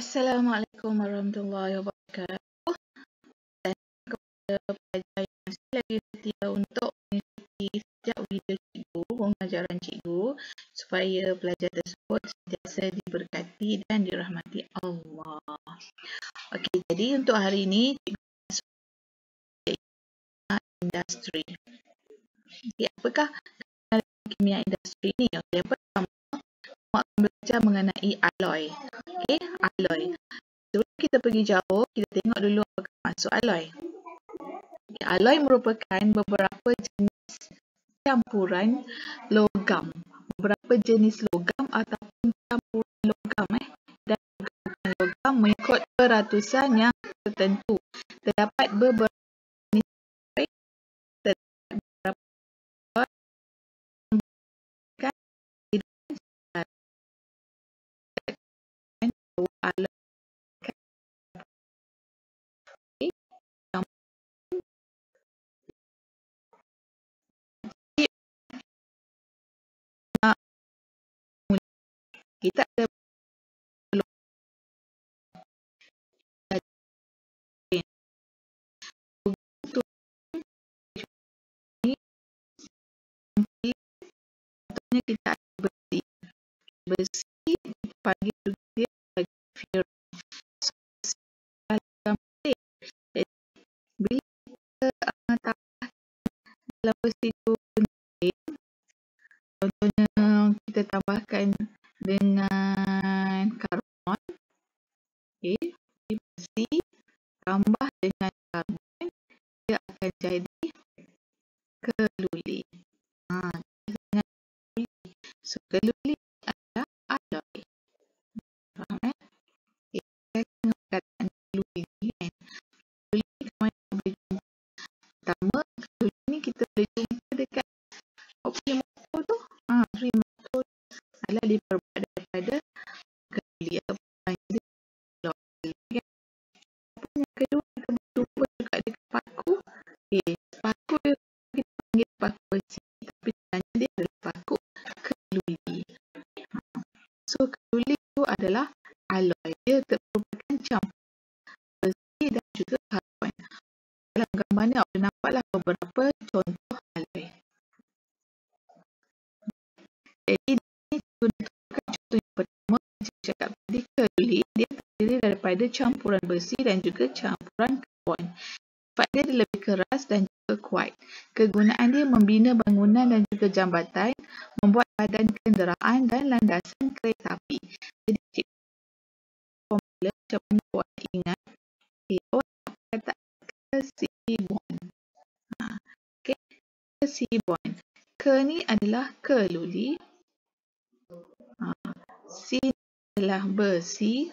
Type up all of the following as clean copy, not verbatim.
Assalamualaikum warahmatullahi wabarakatuh. Dan kepada pelajar yang masih lagi setia untuk mengikuti setiap video cikgu, pengajaran cikgu, supaya pelajar tersebut sentiasa diberkati dan dirahmati Allah. Okey, jadi untuk hari ini cikgu masuk industri. Okay, apakah kimia industri ini? Yang pertama, awak akan belajar mengenai alloy. Okey, alloy. Sebelum kita pergi jauh, kita tengok dulu apakah maksud alloy. Alloy merupakan beberapa jenis campuran logam. Beberapa jenis logam ataupun campuran logam dan bukan logam mengikut peratusan yang tertentu. Terdapat beberapa jenis alloy, terdapat beberapa alloy kita ada contohnya kita ada besi. Besi dipanggil dia sebagai ferrite. Bila kita tambah dalam besi itu contohnya kita tambahkan dengan karbon, okey, besi tambah dengan karbon, dia akan jadi keluli. So keluli adalah alloy. Faham okay. Kita tengok kataan keluli ni kan. Keluli kat mana boleh jumpa? Pertama, keluli ni kita boleh jumpa dekat free motor tu. Free motor adalah diperbuat daripada keluli ataupun panggil alloy kan. Yang kedua, kita boleh jumpa juga dekat paku. Paku dia kita panggil paku besi, tapi sebenarnya dia adalah paku keluli. So keluli itu adalah alloy. Dia merupakan campuran besi dan juga karbon. Dalam gambar ni awak boleh nampaklah beberapa contoh alloy. Jadi ini contoh yang pertama, saya cakap tadi, keluli dia terdiri daripada campuran besi dan juga campuran karbon. Sifat dia lebih keras dan juga kuat. Kegunaan dia membina bangunan dan juga jambatan, membuat badan kenderaan dan landasan kereta api. Jadi formula macam mana awak ingat? Awak kata kesibon. Kesibon. Ke ni adalah keluli. Si adalah besi.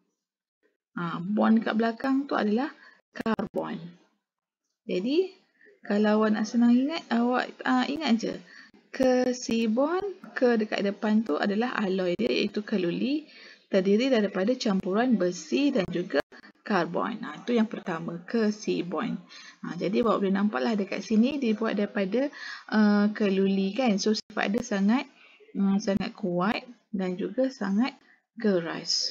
Bond kat belakang tu adalah karbon. Jadi kalau awak nak senang ingat, awak ingat je. Kesibon, ke dekat depan tu adalah alloy dia, iaitu keluli, terdiri daripada campuran besi dan juga karbon. Itu yang pertama, kesibon. Jadi awak boleh nampaklah dekat sini dibuat daripada keluli kan. So sifat dia sangat kuat dan juga sangat keras.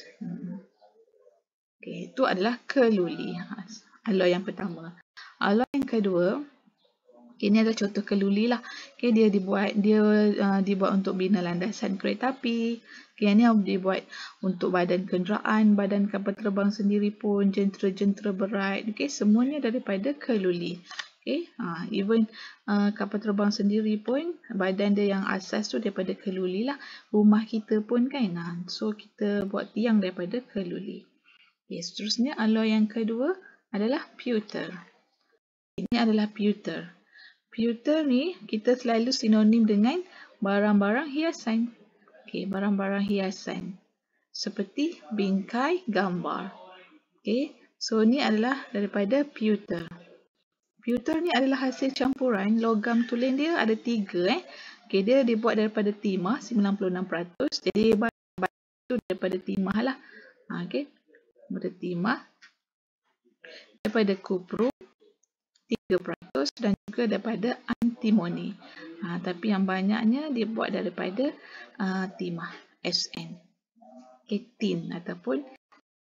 Itu adalah keluli. Alloy yang pertama. Alloy yang kedua, ini adalah contoh keluli lah. Dia dibuat untuk bina landasan kereta api. Yang ni dibuat untuk badan kenderaan, badan kapal terbang sendiri pun, jentera-jentera berat. Semuanya daripada keluli. Even kapal terbang sendiri pun badan dia yang asas tu daripada keluli lah. Rumah kita pun kan. So kita buat tiang daripada keluli. Seterusnya alloy yang kedua adalah pewter. Ini adalah pewter. Pewter ni kita selalu sinonim dengan barang-barang hiasan. Barang-barang hiasan seperti bingkai gambar. So ni adalah daripada pewter. Pewter ni adalah hasil campuran logam tulen dia ada 3. Dia dibuat daripada timah 96%. Jadi batu daripada timah lah. Daripada timah, daripada kupru 3% dan juga daripada antimoni. Tapi yang banyaknya dibuat daripada timah, SN. Tin ataupun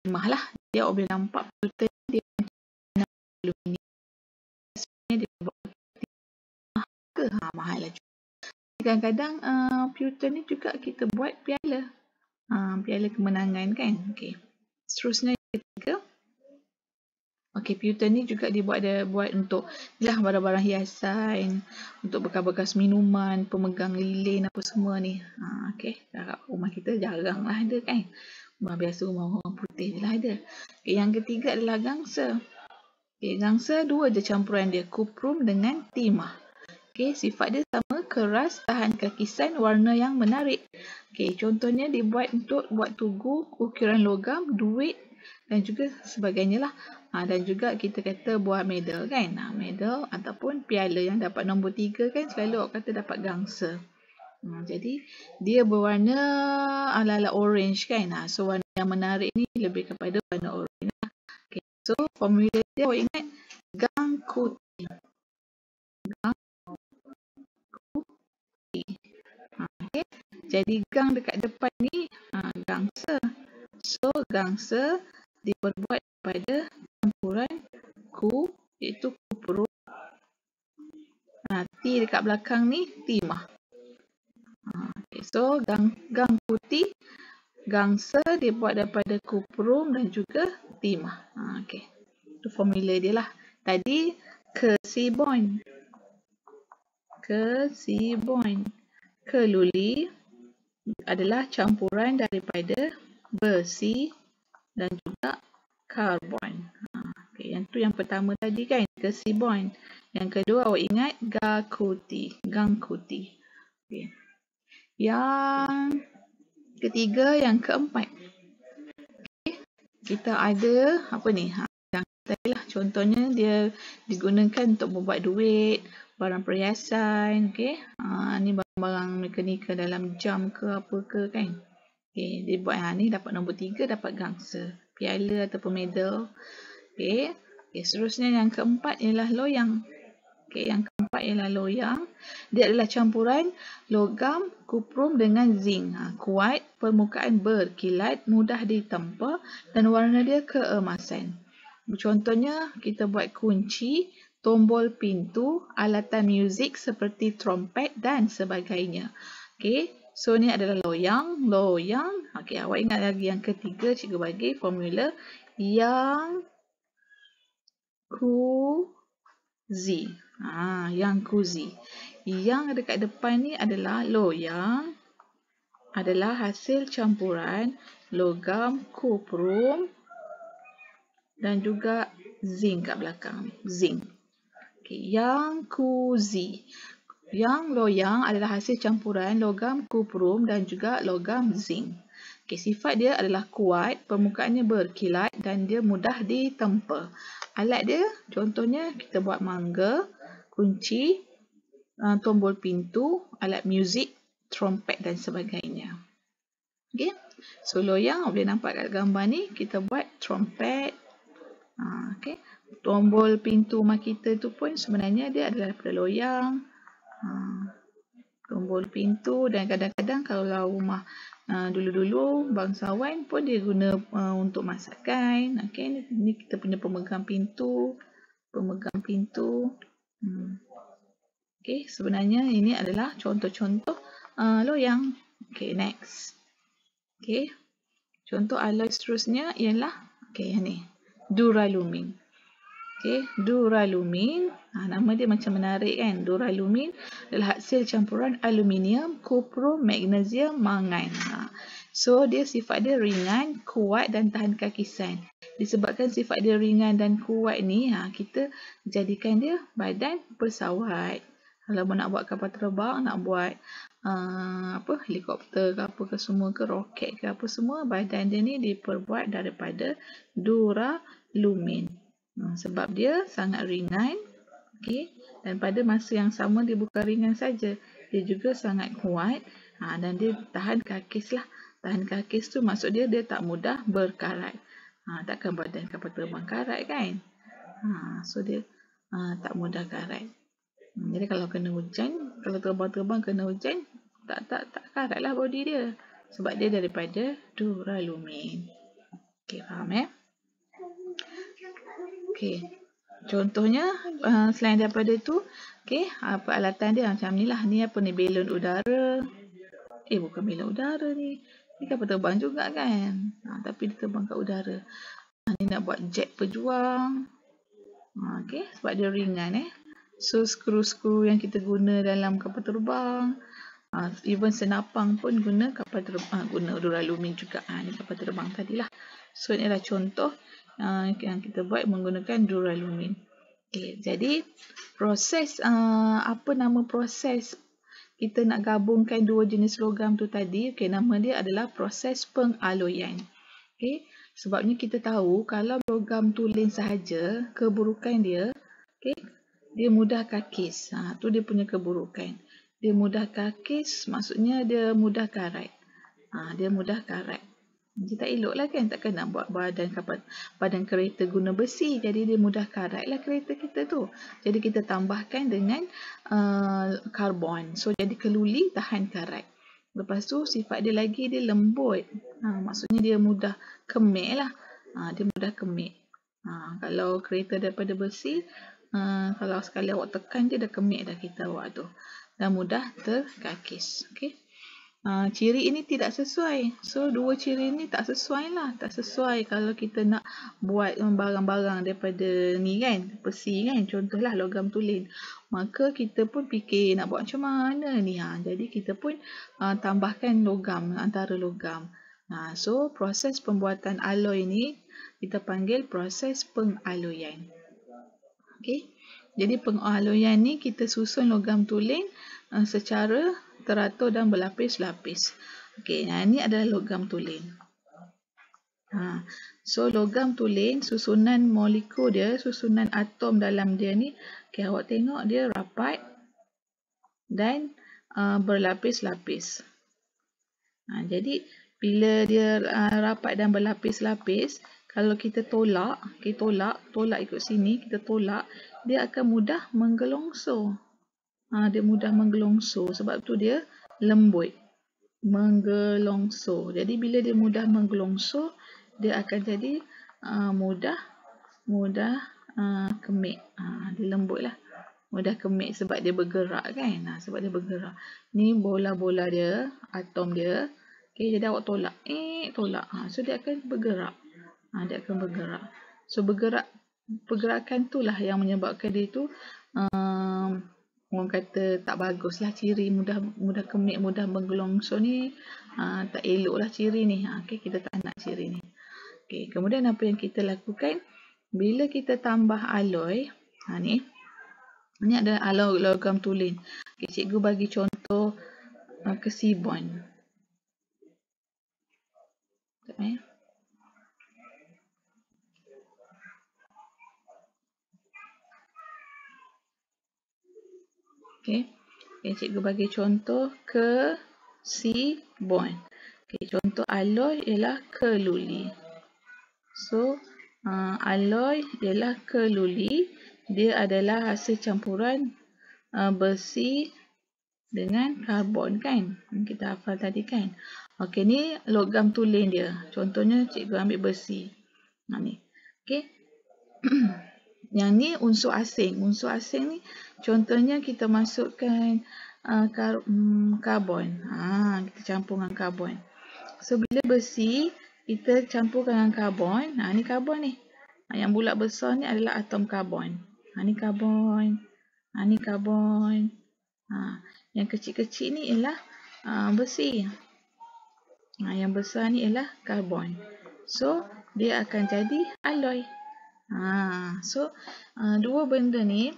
timah lah. Dia awak boleh nampak Putin dia macam aluminium. Sebenarnya dia buat timah ke? Mahal lah juga. Kadang-kadang pewter ni juga kita buat piala. Piala kemenangan kan. Okay. Seterusnya yang ketiga. Okay, pewter ni juga dibuat untuk barang-barang hiasan, untuk bekas-bekas minuman, pemegang lilin apa semua ni. Okay, rumah kita jarang lah ada kan. Rumah biasa, rumah orang putih je lah ada. Okay, yang ketiga adalah gangsa. Okay, gangsa dua je campuran dia, kuprum dengan timah. Okay, sifat dia sama, keras, tahan kakisan, warna yang menarik. Okay, contohnya dibuat untuk buat tugu, ukiran logam, duit dan juga sebagainya lah. Dan juga kita kata buat medal kan. Medal ataupun piala yang dapat nombor 3 kan selalu orang kata dapat gangsa. Jadi dia berwarna ala-ala orange kan. So warna yang menarik ni lebih kepada warna orange. Okay. So formula dia awak ingat gang kuti. Okay. Jadi gang dekat depan ni gangsa. So gangsa diperbuat daripada campuran ku, iaitu kuprum. T dekat belakang ni timah. Okay, so gang putih, gangsa dibuat daripada kuprum dan juga timah. Okay. Itu formula dia lah. Tadi kesibon. Keluli adalah campuran daripada besi dan juga karbon. Okay, yang tu yang pertama tadi kan, kesibon. Yang kedua awak ingat gang kuti. Okay. Yang ketiga, yang keempat. Okay. Kita ada apa ni? Yang tadi lah, contohnya dia digunakan untuk membuat duit, barang perhiasan, okay. Ni barang-barang mekanikal dalam jam ke apa ke kan. Okay, dia buat ni dapat nombor 3, dapat gangsa, piala ataupun medal. Okay. Okay, seterusnya yang keempat ialah loyang. Okay, yang keempat ialah loyang. Dia adalah campuran logam, kuprum dengan zinc. Kuat, permukaan berkilat, mudah ditempa dan warna dia keemasan. Contohnya kita buat kunci, tombol pintu, alatan muzik seperti trompet dan sebagainya. Okay. So, ni adalah loyang. Okay, awak ingat lagi yang ketiga, cikgu bagi formula yang kuzi. Yang kuzi. Yang dekat depan ni adalah loyang. Adalah hasil campuran logam, kuprum dan juga zinc kat belakang. Zinc. Okay, yang kuzi. Yang loyang adalah hasil campuran logam, kuprum dan juga logam zinc. Okay, sifat dia adalah kuat, permukaannya berkilat dan dia mudah ditempa. Alat dia, contohnya kita buat mangga, kunci, tombol pintu, alat muzik, trompet dan sebagainya. Okay. So, loyang, boleh nampak kat gambar ni, kita buat trompet. Okay. Tombol pintu rumah kita tu pun sebenarnya dia adalah daripada loyang. Tombol pintu dan kadang-kadang kalau rumah dulu-dulu bangsawan pun dia guna untuk masakan. Okay. Ni kita punya pemegang pintu. Okay, sebenarnya ini adalah contoh-contoh loyang. Okay, next. Okay, contoh alloy seterusnya ialah yang ni, duralumin. Okay, duralumin. Nama dia macam menarik kan. Duralumin adalah hasil campuran aluminium, kuprum, magnesium, mangan. So, dia sifat dia ringan, kuat dan tahan kakisan. Disebabkan sifat dia ringan dan kuat ni, kita jadikan dia badan pesawat. Kalau nak buat kapal terbang, nak buat helikopter ke apa ke semua ke, roket ke apa semua, badan dia ni diperbuat daripada duralumin. Sebab dia sangat ringan, okay, dan pada masa yang sama dia bukan ringan saja, dia juga sangat kuat dan dia tahan kakis lah. Tahan kakis tu maksud dia tak mudah berkarat. Takkan badan kapal terbang karat kan. So dia tak mudah karat. Jadi kalau kena hujan, kalau terbang-terbang kena hujan, tak karat lah body dia. Sebab dia daripada duralumin. Okey, faham Okey. Contohnya selain daripada tu, okey, peralatan dia macam ni lah. Ni apa ni, belon udara. Bukan belon udara ni. Ni kapal terbang juga kan. Tapi dia terbang kat udara. Ni nak buat jet pejuang. Okey, sebab dia ringan So skru-skru yang kita guna dalam kapal terbang, even senapang pun guna kapal terbang, guna duralumin juga. Ni kapal terbang tadilah. So ni adalah contoh yang kita buat menggunakan duralumin. Okay, jadi proses apa nama proses kita nak gabungkan dua jenis logam tu tadi? Okay, nama dia adalah proses pengaloyan. Okay, sebabnya kita tahu kalau logam tulen sahaja, keburukan dia, okay, dia mudah kakis. Tu dia punya keburukan. Dia mudah kakis, maksudnya dia mudah karat. Dia mudah karat. Jadi tak elok lah kan, takkan nak buat badan kereta guna besi, jadi dia mudah karat lah kereta kita tu. Jadi kita tambahkan dengan karbon, so jadi keluli tahan karat. Lepas tu sifat dia lagi, dia lembut, maksudnya dia mudah kemik lah. Dia mudah kemik. Kalau kereta daripada besi, kalau sekali awak tekan je dah kemik dah kereta awak tu, dan mudah terkakis. Okay. Ciri ini tidak sesuai. So, dua ciri ini tak sesuai lah. Tak sesuai kalau kita nak buat barang-barang daripada ni kan, besi kan, contohlah logam tulen. Maka kita pun fikir nak buat macam mana ni. Jadi kita pun tambahkan logam, antara logam. So, proses pembuatan alloy ni kita panggil proses pengaloyan. Okay. Jadi pengaloyan ni kita susun logam tulen secara teratur dan berlapis-lapis. Okey, ini adalah logam tulen. So logam tulen, susunan molekul dia, susunan atom dalam dia ni, okey, awak tengok dia rapat dan berlapis-lapis. Jadi bila dia rapat dan berlapis-lapis, kalau kita tolak, tolak ikut sini, kita tolak, dia akan mudah menggelongsor. Dia mudah menggelongsor, sebab tu dia lembut. Menggelongsor. Jadi bila dia mudah menggelongsor, dia akan jadi mudah kemik. Dia lembut lah. Mudah kemik sebab dia bergerak kan. Sebab dia bergerak. Ni bola-bola dia, atom dia. Okay, jadi awak tolak. Tolak. So dia akan bergerak. Dia akan bergerak. So pergerakan tu lah yang menyebabkan dia tu orang kata tak bagus lah ciri mudah kemik, mudah menggelongsor ni, tak elok lah ciri ni. Okay, kita tak nak ciri ni. Okay, kemudian apa yang kita lakukan bila kita tambah alloy, ni adalah alloy logam tulen. Okay, cikgu bagi contoh kesibon. Okay, cikgu bagi contoh kesibon. Okay, contoh alloy ialah keluli. So, alloy ialah keluli. Dia adalah hasil campuran besi dengan karbon kan. Kita hafal tadi kan. Okey, ni logam tulen dia. Contohnya cikgu ambil besi. Ni. Okey. Yang ni unsur asing. Unsur asing ni contohnya kita masukkan karbon. Kita campur dengan karbon. So bila besi kita campur dengan karbon. Ni karbon ni. Yang bulat besar ni adalah atom karbon. Ni karbon. Ni karbon. Yang kecil-kecil ni ialah besi. Yang besar ni ialah karbon. So dia akan jadi alloy. So dua benda ni,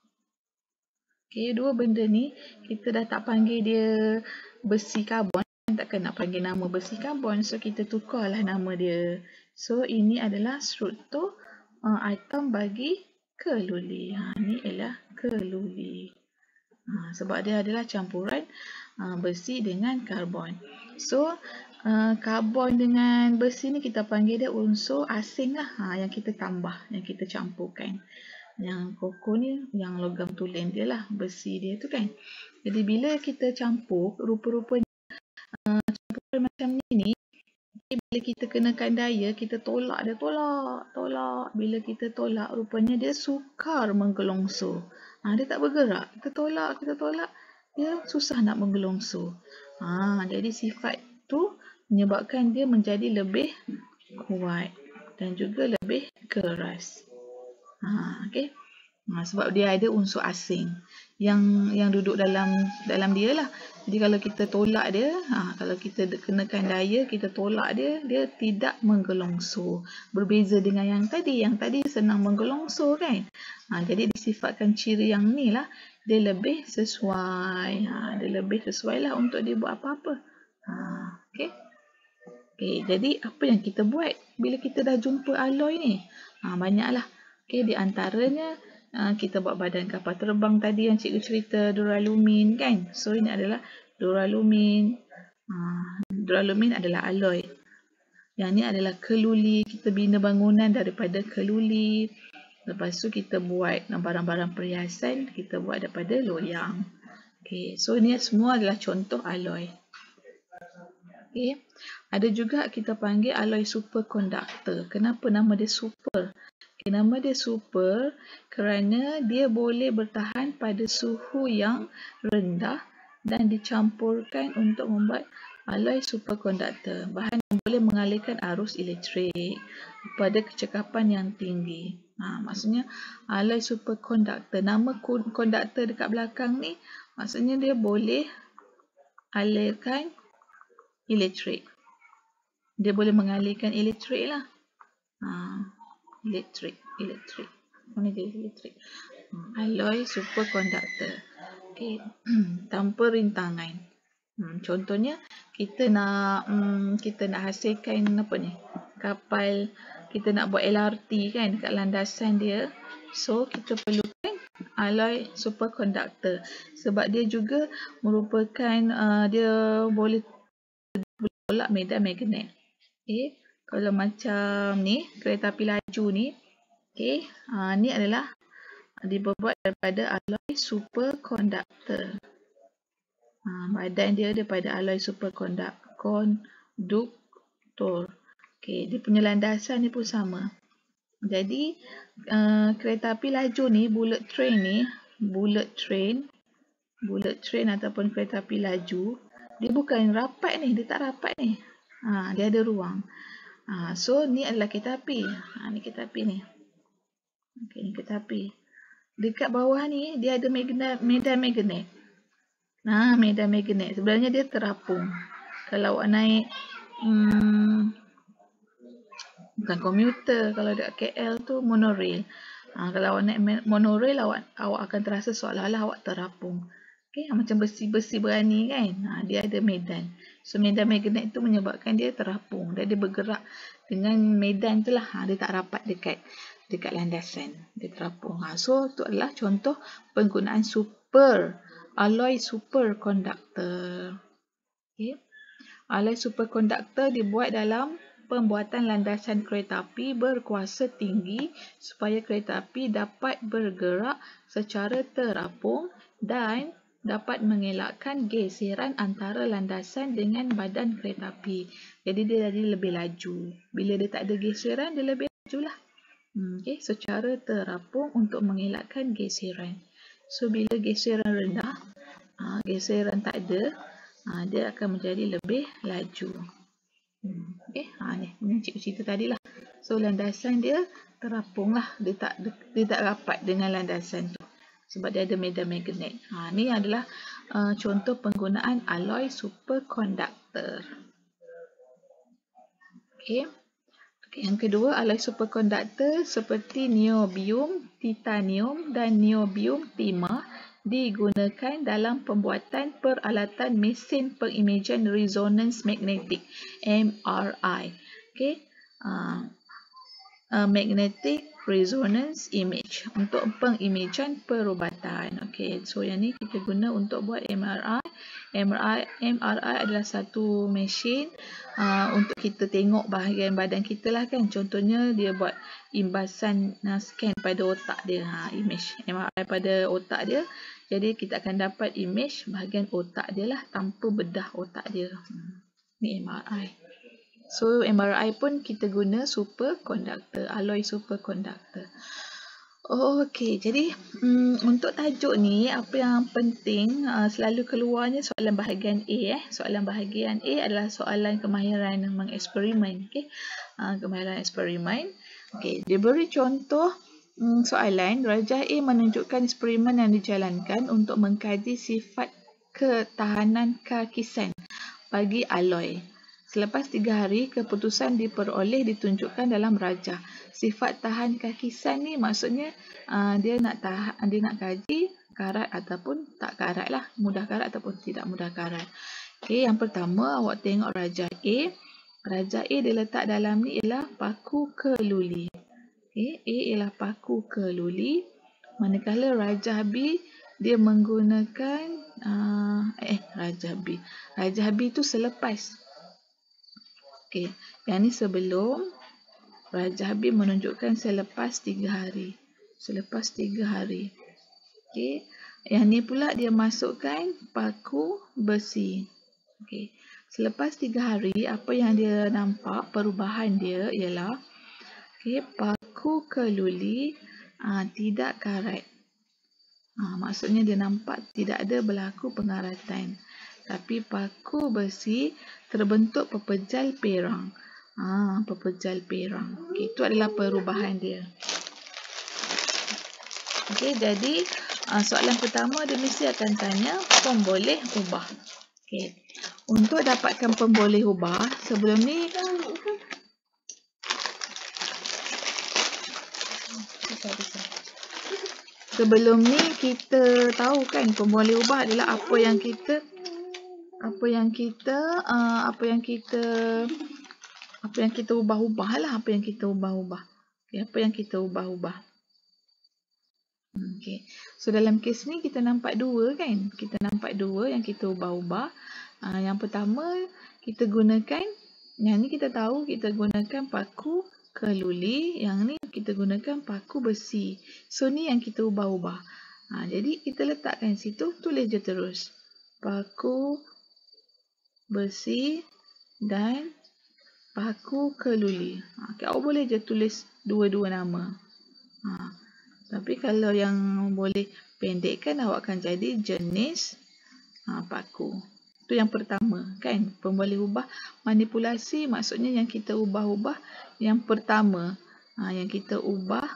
dua benda ni kita dah tak panggil dia besi karbon, takkan nak panggil nama besi karbon, so kita tukarlah nama dia. So ini adalah struktur atom bagi keluli. Ni ialah keluli. Sebab dia adalah campuran besi dengan karbon. So karbon dengan besi ni kita panggil dia unsur asing lah, yang kita tambah, yang kita campurkan. Yang koko ni yang logam tulen dia lah, besi dia tu kan. Jadi bila kita campur rupa-rupanya campuran macam ni, Okay, bila kita kenakan daya, kita tolak dia, tolak. Bila kita tolak, rupanya dia sukar menggelongso. Dia tak bergerak. Kita tolak, dia susah nak menggelongso. Jadi sifat tu menyebabkan dia menjadi lebih kuat dan juga lebih keras. Okay. Sebab dia ada unsur asing yang duduk dalam dia lah. Jadi kalau kita tolak dia, kalau kita kenakan daya, kita tolak dia, dia tidak menggelongso. Berbeza dengan yang tadi senang menggelongso kan. Jadi disifatkan ciri yang ni lah, dia lebih sesuai. Dia lebih sesuai lah untuk dia buat apa-apa. Okay. Okay, jadi apa yang kita buat bila kita dah jumpa alloy ni? Banyaklah. Okay, di antaranya kita buat badan kapal terbang tadi yang cikgu cerita, duralumin kan. So ini adalah duralumin. Duralumin adalah alloy. Yang ni adalah keluli. Kita bina bangunan daripada keluli. Lepas tu kita buat barang-barang perhiasan, kita buat daripada loyang. Okay, so ini semua adalah contoh alloy. Okay. Ada juga kita panggil alloy superconductor. Kenapa nama dia super? Nama dia super kerana dia boleh bertahan pada suhu yang rendah dan dicampurkan untuk membuat alloy superconductor. Bahan yang boleh mengalirkan arus elektrik pada kecekapan yang tinggi. Maksudnya alloy superconductor. Nama konduktor dekat belakang ni maksudnya dia boleh alirkan elektrik. Dia boleh mengalirkan elektrik lah. Elektrik. Mana dia elektrik? Alloy superconductor. Okay. Tanpa rintangan. Contohnya kita nak hasilkan apa ni? Kapal, kita nak buat LRT kan dekat landasan dia. So kita perlukan alloy superconductor sebab dia juga merupakan dia boleh tolak medan magnet. Okay. Kalau macam ni, kereta api laju ni, okay, ni adalah dibuat daripada alloy superconductor. Badan dia daripada alloy superconductor. Okay, dia punya landasan ni pun sama. Jadi, kereta api laju ni, bullet train ataupun kereta api laju, dia bukan rapat ni, dia tak rapat ni. Dia ada ruang. So ni adalah kereta api. Ni kereta api ni. Okay, ni kereta api. Dekat bawah ni dia ada medan magnet. Medan magnet. Sebenarnya dia terapung. Kalau awak naik bukan komuter, kalau dekat KL tu monorail. Kalau awak naik monorail awak akan terasa seolah-olah awak terapung. Okay, macam besi-besi berani kan. Dia ada medan. So medan magnet tu menyebabkan dia terapung. Dia bergerak dengan medan tu lah. Dia tak rapat dekat landasan. Dia terapung. So itu adalah contoh penggunaan alloy superconductor. Okay. Alloy superconductor dibuat dalam pembuatan landasan kereta api berkuasa tinggi supaya kereta api dapat bergerak secara terapung dan dapat mengelakkan geseran antara landasan dengan badan kereta api. Jadi dia jadi lebih laju. Bila dia tak ada geseran, dia lebih laju lah. Okay, secara terapung untuk mengelakkan geseran. So bila geseran rendah, geseran tak ada, dia akan menjadi lebih laju. Okay, ni cikgu cerita tadi lah. So landasan dia terapung lah. Dia tak rapat dengan landasan tu. Sebab dia ada medan magnet. Ni adalah contoh penggunaan alloy superconductor. Okay. Yang kedua, alloy superconductor seperti niobium, titanium dan niobium timah digunakan dalam pembuatan peralatan mesin pengimejan resonance magnetic MRI. Okay. Magnetic resonance image untuk pengimejan perubatan. Okay, so yang ni kita guna untuk buat MRI. MRI adalah satu mesin untuk kita tengok bahagian badan kita lah kan. Contohnya dia buat imbasan scan pada otak dia. Image MRI pada otak dia. Jadi kita akan dapat image bahagian otak dia lah tanpa bedah otak dia. Ni MRI. So MRI pun kita guna superconductor, alloy superconductor. Okey, jadi untuk tajuk ni apa yang penting selalu keluarnya soalan bahagian A. Soalan bahagian A adalah soalan kemahiran mengeksperimen. Okey, kemahiran eksperimen. Okey, dia beri contoh soalan. Rajah A menunjukkan eksperimen yang dijalankan untuk mengkaji sifat ketahanan kakisan bagi alloy. Selepas 3 hari, keputusan diperoleh ditunjukkan dalam rajah. Sifat tahan kakisan ni maksudnya dia nak kaji karat ataupun tak karat lah. Mudah karat ataupun tidak mudah karat. Okey, yang pertama awak tengok rajah A. Rajah A dia letak dalam ni ialah paku keluli. Okey, A ialah paku keluli. Manakala rajah B dia menggunakan Rajah B tu selepas. Okey, yang ni sebelum. Rajah B menunjukkan selepas 3 hari. Selepas 3 hari. Okey, yang ni pula dia masukkan paku besi. Okey, selepas 3 hari apa yang dia nampak perubahan dia ialah paku keluli tidak karat. Maksudnya dia nampak tidak ada berlaku pengaratan. Tapi paku besi terbentuk pepejal perang. Pepejal perang. Okay, itu adalah perubahan dia. Okey, jadi soalan pertama dia mesti akan tanya pemboleh ubah. Okey, untuk dapatkan pemboleh ubah sebelum ni kita tahu kan pemboleh ubah adalah apa yang kita ubah-ubah lah, apa yang kita ubah-ubah. Okay, apa yang kita ubah-ubah. Okay. So dalam kes ni kita nampak dua kan? Kita nampak dua yang kita ubah-ubah. Yang pertama kita gunakan, yang ni kita tahu kita gunakan paku keluli, yang ni kita gunakan paku besi. So ni yang kita ubah-ubah. Jadi kita letakkan situ, tulis je terus. Paku besi dan paku keluli. Okay, awak boleh je tulis dua-dua nama. Tapi kalau yang boleh pendekkan awak akan jadi jenis paku. Itu yang pertama kan. Pemboleh ubah manipulasi maksudnya yang kita ubah-ubah yang pertama. Yang kita ubah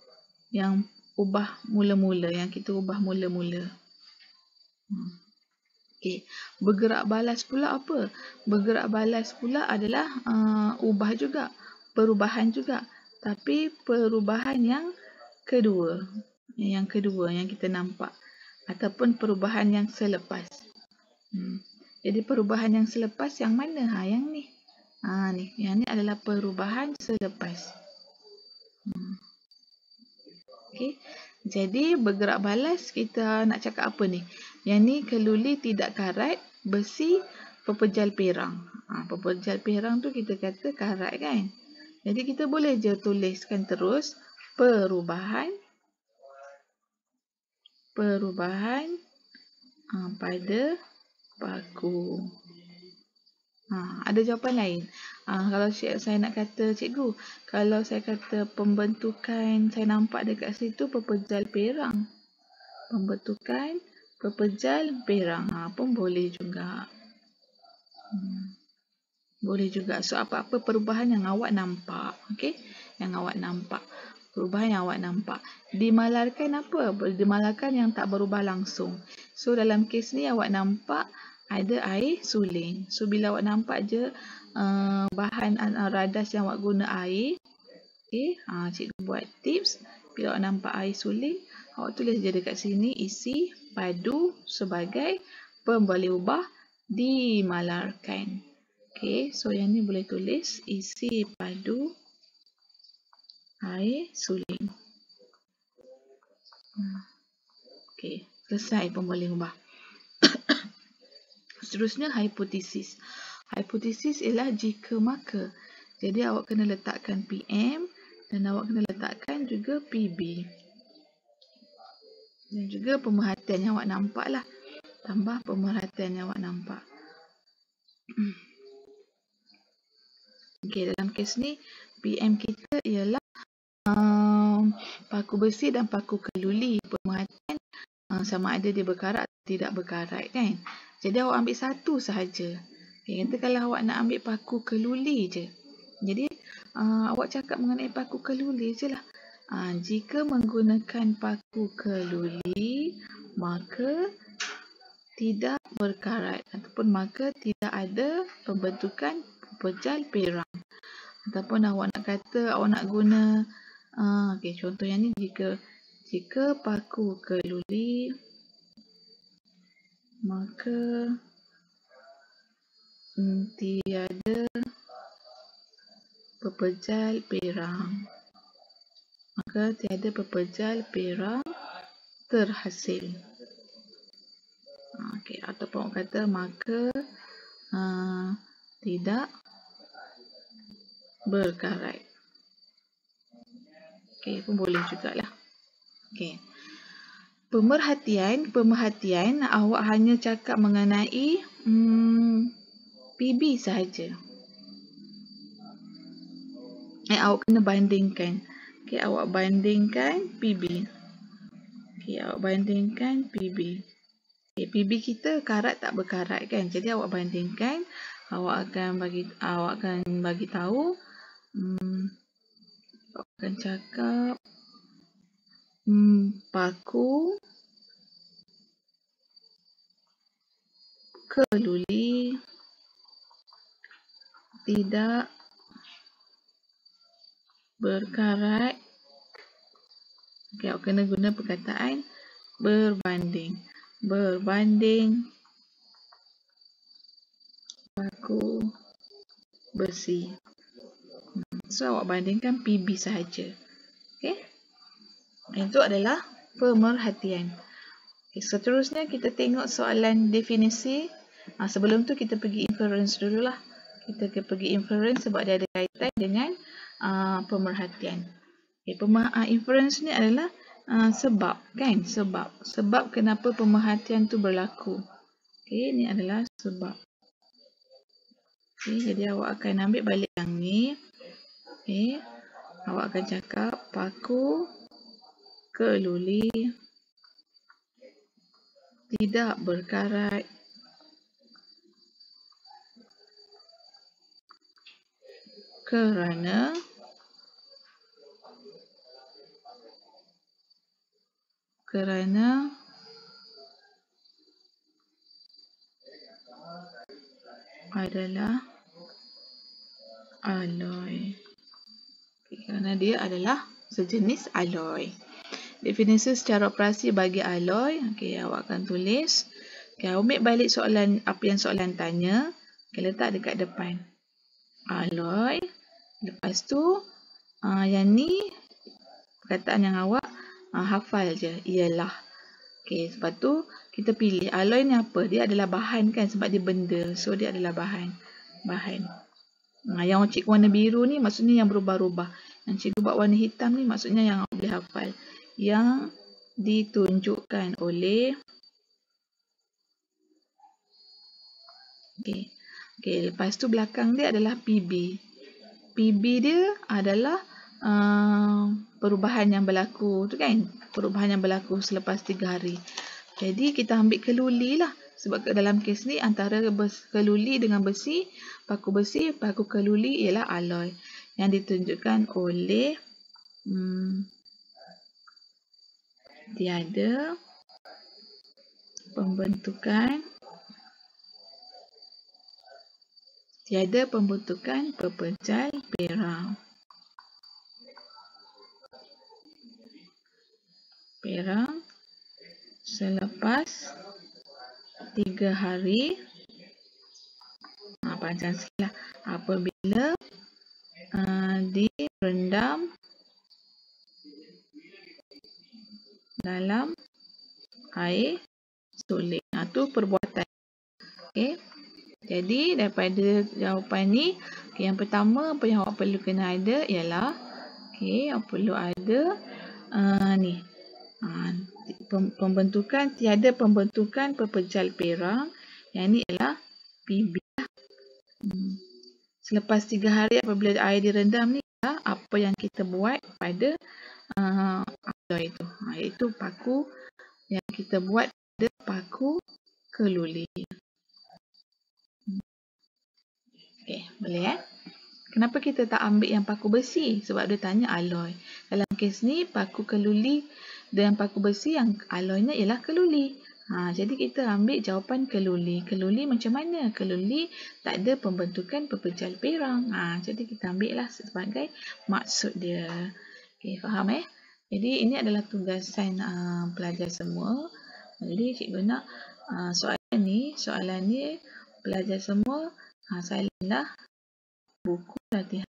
mula-mula. Yang kita ubah mula-mula. Okay. Bergerak balas pula apa? Bergerak balas pula adalah ubah juga. Perubahan juga. Tapi perubahan yang kedua. Yang kedua yang kita nampak. Ataupun perubahan yang selepas. Jadi perubahan yang selepas yang mana? Yang ni. Ni. Yang ni adalah perubahan selepas. Okay. Jadi bergerak balas kita nak cakap apa ni? Yang ni keluli tidak karat, besi pepejal perang. Pepejal perang tu kita kata karat kan? Jadi kita boleh je tuliskan terus perubahan pada paku. Ada jawapan lain. Kalau saya nak kata cikgu, kalau saya kata pembentukan, saya nampak dekat situ pepejal perang. Pembentukan pepejal perang. Pun boleh juga. Boleh juga. So apa-apa perubahan yang awak nampak. Okey? Yang awak nampak. Perubahan yang awak nampak. Dimalarkan apa? Dimalarkan yang tak berubah langsung. So dalam kes ni awak nampak ada air suling. So bila awak nampak je bahan radas yang awak guna air. Okay. Cikgu buat tips. Bila awak nampak air suling, awak tulis je dekat sini isi padu sebagai pemboleh ubah dimalarkan. Okay. So yang ni boleh tulis isi padu air suling. Okey, selesai pemboleh ubah. Seterusnya hipotesis. Hipotesis ialah jika maka. Jadi awak kena letakkan PM dan awak kena letakkan juga PB. Dan juga pemerhatian yang awak nampak lah. Tambah pemerhatian yang awak nampak. Okey, dalam kes ni PM kita ialah paku besi dan paku keluli. Pemerhatian sama ada dia berkarat atau tidak berkarat kan. Jadi awak ambil satu sahaja. Okay, kata kalau awak nak ambil paku keluli je. Jadi awak cakap mengenai paku keluli je lah. Jika menggunakan paku keluli, maka tidak berkarat ataupun maka tidak ada pembentukan pejal perang. Ataupun awak nak kata awak nak guna okey, contoh yang ni, jika paku keluli, maka tiada pepejal perang. Maka tiada pepejal perang terhasil. Okey, ataupun orang kata maka tidak berkarat. Okey, pun boleh jugalah. Okey. Pemerhatian awak hanya cakap mengenai PB sahaja. Awak kena bandingkan. Okey, awak bandingkan PB. Okey, awak bandingkan PB. Okay, PB kita karat tak berkarat kan. Jadi awak bandingkan, awak akan bagi tahu, awak akan cakap paku keluli tidak berkarat. Okay, awak kena guna perkataan berbanding. Berbanding paku besi. So, awak bandingkan PB sahaja. Okay. Itu adalah pemerhatian. Okay, seterusnya kita tengok soalan definisi. Sebelum tu kita pergi inference dululah. Kita pergi inference sebab dia ada kaitan dengan pemerhatian. Okay, inference ni adalah sebab kan, sebab kenapa pemerhatian tu berlaku. Okey, ni adalah sebab. Okey, jadi awak akan ambil balik yang ni. Okey, awak akan cakap paku keluli tidak berkarat kerana adalah alloy. Kerana dia adalah sejenis alloy. Definisi secara operasi bagi alloy. Okey, awak akan tulis. Okey, ambil balik soalan apa yang soalan tanya. Okey, letak dekat depan. Alloy. Lepas tu yang ni perkataan yang awak hafal je, ialah. Okey, sebab tu kita pilih alloy ni apa? Dia adalah bahan kan, sebab dia benda. So dia adalah bahan. Yang cikgu warna biru ni maksudnya yang berubah-ubah. Yang cikgu buat warna hitam ni maksudnya yang awak boleh hafal. Yang ditunjukkan oleh Okey, lepas tu belakang dia adalah PB. PB dia adalah perubahan yang berlaku tu kan, perubahan yang berlaku selepas 3 hari. Jadi kita ambil keluli lah, sebab dalam kes ni antara keluli dengan besi, paku keluli ialah alloy yang ditunjukkan oleh tiada pembentukan pepejal perang selepas 3 hari panjang sikit lah, apabila direndam dalam air sulit. Itu perbuatan. Okey. Jadi daripada jawapan ni, yang pertama apa yang awak perlu kena ada ialah awak perlu ada ni. Tiada pembentukan pepejal perang. Yang ni ialah PB. Selepas 3 hari apabila air direndam ni, apa yang kita buat pada alloy itu. Iaitu paku yang kita buat pada paku keluli. Okey, boleh Kenapa kita tak ambil yang paku besi? Sebab dia tanya alloy. Dalam kes ni, paku keluli dengan paku besi yang alloynya ialah keluli. Jadi kita ambil jawapan keluli. Keluli macam mana? Keluli tak ada pembentukan pepejal perang. Jadi kita ambil lah sebagai maksud dia. Okey, faham Jadi ini adalah tugasan pelajar semua. Jadi cikgu nak soalan ni pelajar semua salinlah buku latihan.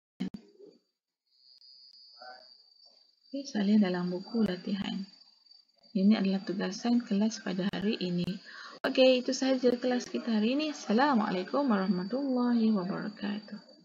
Salin dalam buku latihan. Ini adalah tugasan kelas pada hari ini. Okey, itu sahaja kelas kita hari ini. Assalamualaikum warahmatullahi wabarakatuh.